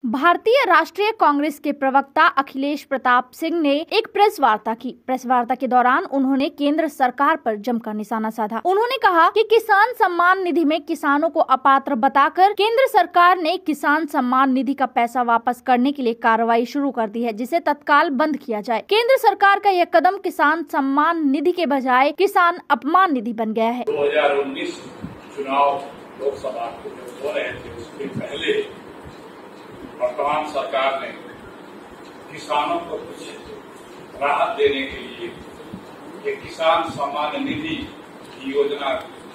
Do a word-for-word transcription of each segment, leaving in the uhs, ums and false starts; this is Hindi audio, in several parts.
भारतीय राष्ट्रीय कांग्रेस के प्रवक्ता अखिलेश प्रताप सिंह ने एक प्रेस वार्ता की। प्रेस वार्ता के दौरान उन्होंने केंद्र सरकार पर जमकर निशाना साधा। उन्होंने कहा कि किसान सम्मान निधि में किसानों को अपात्र बताकर केंद्र सरकार ने किसान सम्मान निधि का पैसा वापस करने के लिए कार्रवाई शुरू कर दी है, जिसे तत्काल बंद किया जाए। केंद्र सरकार का यह कदम किसान सम्मान निधि के बजाय किसान अपमान निधि बन गया है। दो हजार उन्नीस चुनाव लोकसभा के जो हो रहे थे, उसके पहले वर्तमान सरकार ने किसानों को कुछ राहत देने के लिए एक किसान सम्मान निधि की योजना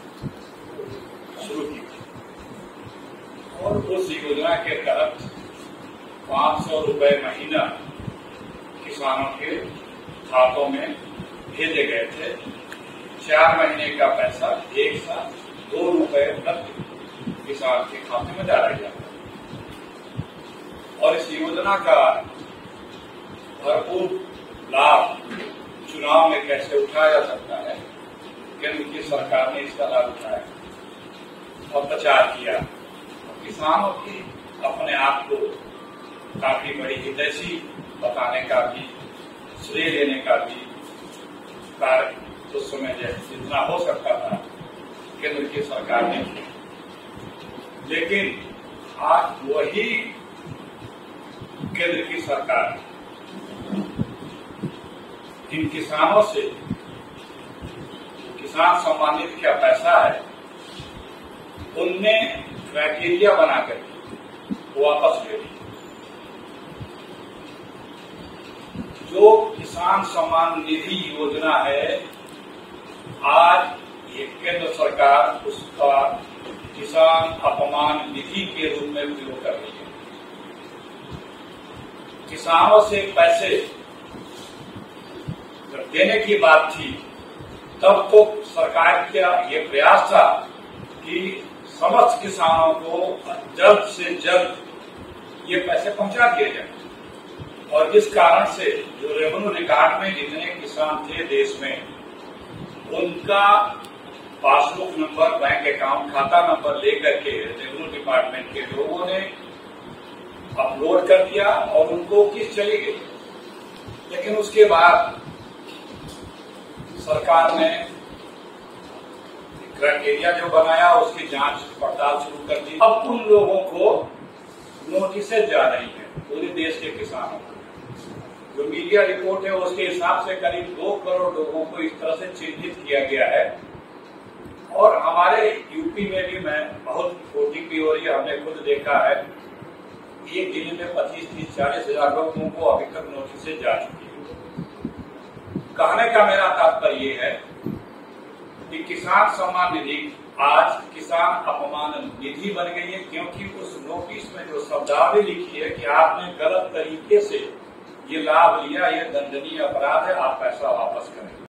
शुरू की और उस योजना के तहत पाँच सौ रुपए महीना किसानों के खातों में भेजे गए थे। चार महीने का पैसा एक साथ दो रुपए प्रति किसान के खाते में डाला गया और इस योजना का भरपूर लाभ चुनाव में कैसे उठाया जा सकता है, केंद्र की सरकार ने इसका लाभ उठाया और प्रचार किया। किसानों की अपने आप को काफी बड़ी हितैषी बताने का भी, श्रेय लेने का भी कार्य उस समय जितना हो सकता था केंद्र की सरकार ने किया। लेकिन आज वही केंद्र की सरकार इन किसानों से किसान सम्मान निधि का पैसा है, उनमें क्राइटेरिया बनाकर वापस ले ली। जो किसान सम्मान निधि योजना है, आज ये केंद्र सरकार उसका किसान अपमान निधि के रूप में उपयोग कर रही है। किसानों से पैसे जब देने की बात थी, तब तो सरकार का ये प्रयास था कि समस्त किसानों को जल्द से जल्द ये पैसे पहुंचा दिए जाए और जिस कारण से जो रेवेन्यू रिकॉर्ड में जितने किसान थे देश में, उनका पासबुक नंबर, बैंक अकाउंट, खाता नंबर लेकर के रेवेन्यू डिपार्टमेंट के लोगों ने अपलोड कर दिया और उनको किस्त चली गई। लेकिन उसके बाद सरकार ने क्राइटेरिया जो बनाया उसकी जांच पड़ताल शुरू कर दी। अब उन लोगों को नोटिसेज जा रही है पूरे देश के किसानों को। जो मीडिया रिपोर्ट है उसके हिसाब से करीब दो करोड़ लोगों को इस तरह से चिन्हित किया गया है। और हमारे यूपी में भी मैं बहुत ओटीपी हो रही है, हमने खुद देखा है, एक दिन में पच्चीस तीस चालीस हजार लोगों को अभी तक नोटिस जा चुकी है। कहने का मेरा तात्पर्य ये है कि किसान सम्मान निधि आज किसान अपमान निधि बन गई है, क्योंकि उस नोटिस में जो शब्दावली लिखी है कि आपने गलत तरीके से ये लाभ लिया, ये दंडनीय अपराध है, आप पैसा वापस करें।